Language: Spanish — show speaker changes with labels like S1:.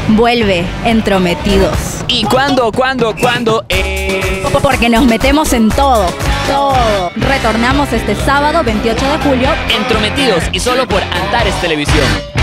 S1: Vuelve Entrometidos.
S2: ¿Y cuándo?
S1: Porque nos metemos en todo. Todo. Retornamos este sábado 28 de julio.
S2: Entrometidos y solo por Antares Televisión.